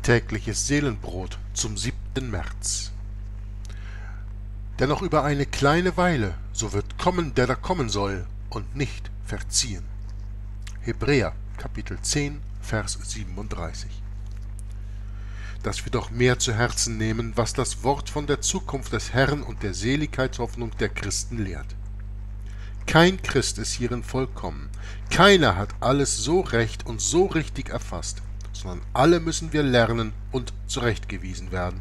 Tägliches Seelenbrot zum 7. März. Denn noch über eine kleine Weile, so wird kommen, der da kommen soll, und nicht verziehen. Hebräer, Kapitel 10, Vers 37. Dass wir doch mehr zu Herzen nehmen, was das Wort von der Zukunft des Herrn und der Seligkeitshoffnung der Christen lehrt. Kein Christ ist hierin vollkommen. Keiner hat alles so recht und so richtig erfasst, sondern alle müssen wir lernen und zurechtgewiesen werden.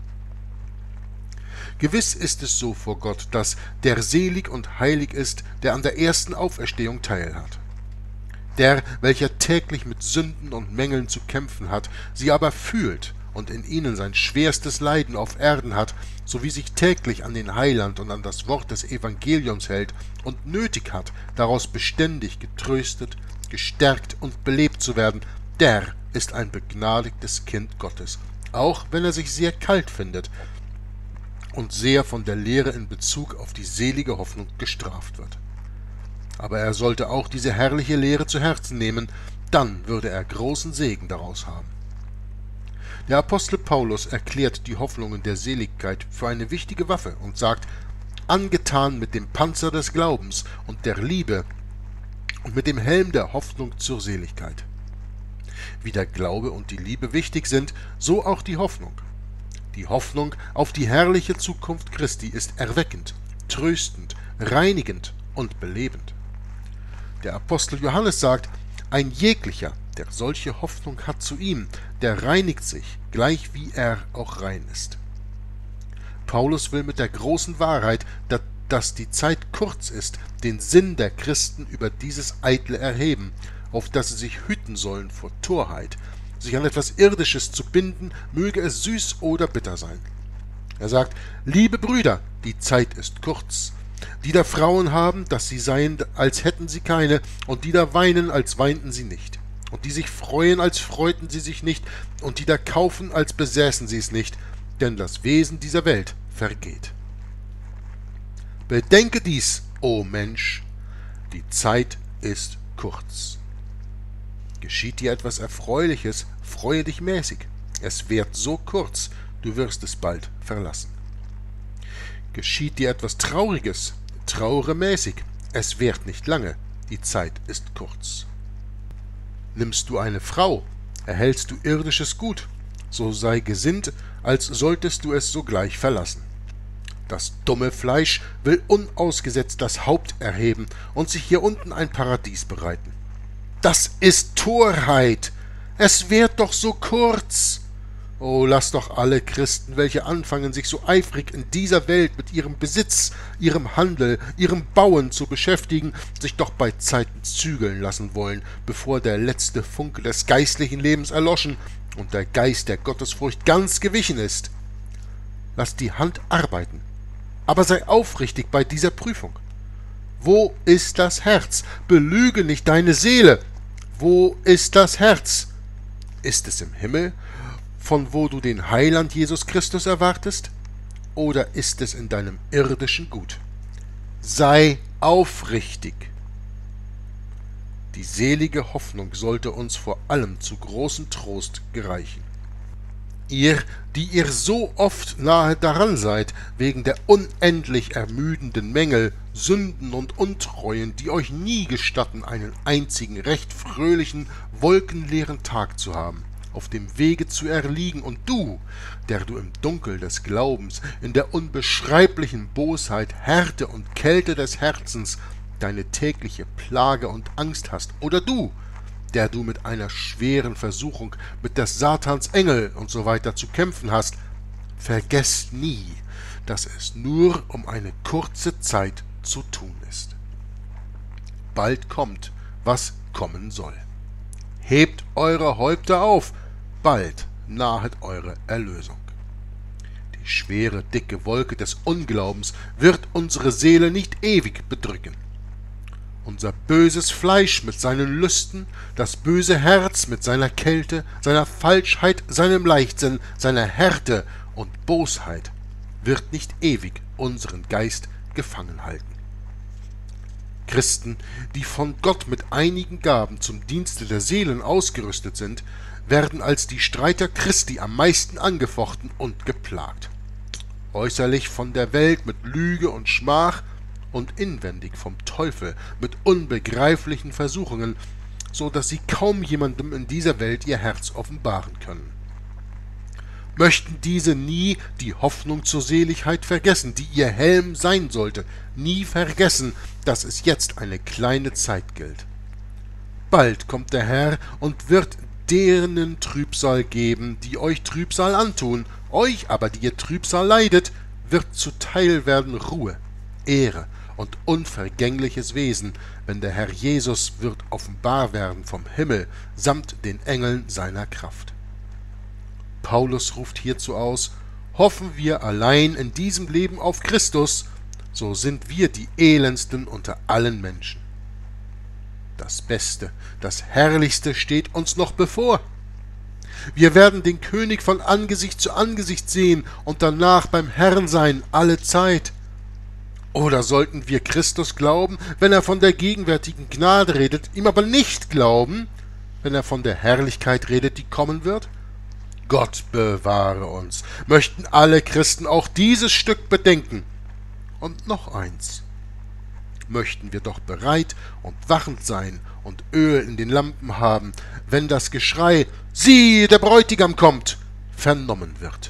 Gewiss ist es so vor Gott, dass der selig und heilig ist, der an der ersten Auferstehung teilhat. Der, welcher täglich mit Sünden und Mängeln zu kämpfen hat, sie aber fühlt und in ihnen sein schwerstes Leiden auf Erden hat, sowie sich täglich an den Heiland und an das Wort des Evangeliums hält und nötig hat, daraus beständig getröstet, gestärkt und belebt zu werden, der ist ein begnadigtes Kind Gottes, auch wenn er sich sehr kalt findet und sehr von der Lehre in Bezug auf die selige Hoffnung gestraft wird. Aber er sollte auch diese herrliche Lehre zu Herzen nehmen, dann würde er großen Segen daraus haben. Der Apostel Paulus erklärt die Hoffnungen der Seligkeit für eine wichtige Waffe und sagt, angetan mit dem Panzer des Glaubens und der Liebe und mit dem Helm der Hoffnung zur Seligkeit. Wie der Glaube und die Liebe wichtig sind, so auch die Hoffnung. Die Hoffnung auf die herrliche Zukunft Christi ist erweckend, tröstend, reinigend und belebend. Der Apostel Johannes sagt, ein jeglicher, der solche Hoffnung hat zu ihm, der reinigt sich, gleich wie er auch rein ist. Paulus will mit der großen Wahrheit, dass die Zeit kurz ist, den Sinn der Christen über dieses Eitle erheben, auf das sie sich hüten sollen vor Torheit, sich an etwas Irdisches zu binden, möge es süß oder bitter sein. Er sagt, liebe Brüder, die Zeit ist kurz. Die da Frauen haben, dass sie seien, als hätten sie keine, und die da weinen, als weinten sie nicht. Und die sich freuen, als freuten sie sich nicht, und die da kaufen, als besäßen sie es nicht, denn das Wesen dieser Welt vergeht. Bedenke dies, o Mensch, die Zeit ist kurz. Geschieht dir etwas Erfreuliches, freue dich mäßig. Es währt so kurz, du wirst es bald verlassen. Geschieht dir etwas Trauriges, trauere mäßig. Es währt nicht lange, die Zeit ist kurz. Nimmst du eine Frau, erhältst du irdisches Gut, so sei gesinnt, als solltest du es sogleich verlassen. Das dumme Fleisch will unausgesetzt das Haupt erheben und sich hier unten ein Paradies bereiten. Das ist Torheit! Es währt doch so kurz! Oh, lass doch alle Christen, welche anfangen, sich so eifrig in dieser Welt mit ihrem Besitz, ihrem Handel, ihrem Bauen zu beschäftigen, sich doch bei Zeiten zügeln lassen wollen, bevor der letzte Funke des geistlichen Lebens erloschen und der Geist der Gottesfurcht ganz gewichen ist. Lass die Hand arbeiten, aber sei aufrichtig bei dieser Prüfung. Wo ist das Herz? Belüge nicht deine Seele. Wo ist das Herz? Ist es im Himmel, von wo du den Heiland Jesus Christus erwartest? Oder ist es in deinem irdischen Gut? Sei aufrichtig. Die selige Hoffnung sollte uns vor allem zu großem Trost gereichen. Ihr, die ihr so oft nahe daran seid, wegen der unendlich ermüdenden Mängel, Sünden und Untreuen, die euch nie gestatten, einen einzigen, recht fröhlichen, wolkenleeren Tag zu haben, auf dem Wege zu erliegen, und du, der du im Dunkel des Glaubens, in der unbeschreiblichen Bosheit, Härte und Kälte des Herzens deine tägliche Plage und Angst hast, oder du, der du mit einer schweren Versuchung, mit des Satans Engel und so weiter zu kämpfen hast, vergesst nie, dass es nur um eine kurze Zeit zu tun ist. Bald kommt, was kommen soll. Hebt eure Häupter auf, bald nahet eure Erlösung. Die schwere, dicke Wolke des Unglaubens wird unsere Seele nicht ewig bedrücken. Unser böses Fleisch mit seinen Lüsten, das böse Herz mit seiner Kälte, seiner Falschheit, seinem Leichtsinn, seiner Härte und Bosheit wird nicht ewig unseren Geist gefangen halten. Christen, die von Gott mit einigen Gaben zum Dienste der Seelen ausgerüstet sind, werden als die Streiter Christi am meisten angefochten und geplagt. Äußerlich von der Welt mit Lüge und Schmach und inwendig vom Teufel mit unbegreiflichen Versuchungen, so dass sie kaum jemandem in dieser Welt ihr Herz offenbaren können. Möchten diese nie die Hoffnung zur Seligkeit vergessen, die ihr Helm sein sollte, nie vergessen, dass es jetzt eine kleine Zeit gilt. Bald kommt der Herr und wird deren Trübsal geben, die euch Trübsal antun, euch aber, die ihr Trübsal leidet, wird zuteil werden Ruhe, Ehre und unvergängliches Wesen, wenn der Herr Jesus wird offenbar werden vom Himmel samt den Engeln seiner Kraft. Paulus ruft hierzu aus: Hoffen wir allein in diesem Leben auf Christus, so sind wir die elendsten unter allen Menschen. Das Beste, das Herrlichste steht uns noch bevor. Wir werden den König von Angesicht zu Angesicht sehen und danach beim Herrn sein, alle Zeit. Oder sollten wir Christus glauben, wenn er von der gegenwärtigen Gnade redet, ihm aber nicht glauben, wenn er von der Herrlichkeit redet, die kommen wird? Gott bewahre uns. Möchten alle Christen auch dieses Stück bedenken. Und noch eins: Möchten wir doch bereit und wachend sein und Öl in den Lampen haben, wenn das Geschrei »Siehe, der Bräutigam kommt!« vernommen wird.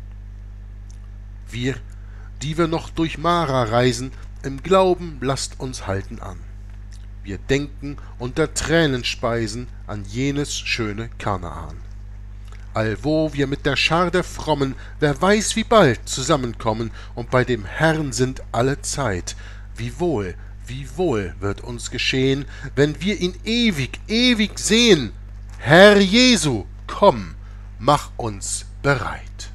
Wir, die wir noch durch Mara reisen, im Glauben lasst uns halten an. Wir denken unter Tränenspeisen an jenes schöne Kanaan. Allwo wir mit der Schar der Frommen, wer weiß wie bald, zusammenkommen und bei dem Herrn sind alle Zeit. Wie wohl wird uns geschehen, wenn wir ihn ewig, ewig sehen. Herr Jesu, komm, mach uns bereit.